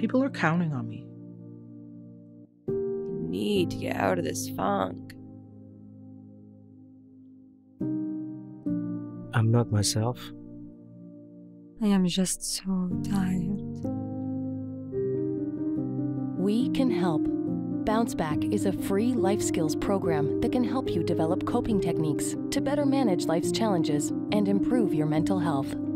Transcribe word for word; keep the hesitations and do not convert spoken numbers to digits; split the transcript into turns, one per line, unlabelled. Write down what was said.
People are counting on me.
You need to get out of this funk.
I'm not myself.
I am just so tired.
We can help. BounceBack is a free life skills program that can help you develop coping techniques to better manage life's challenges and improve your mental health.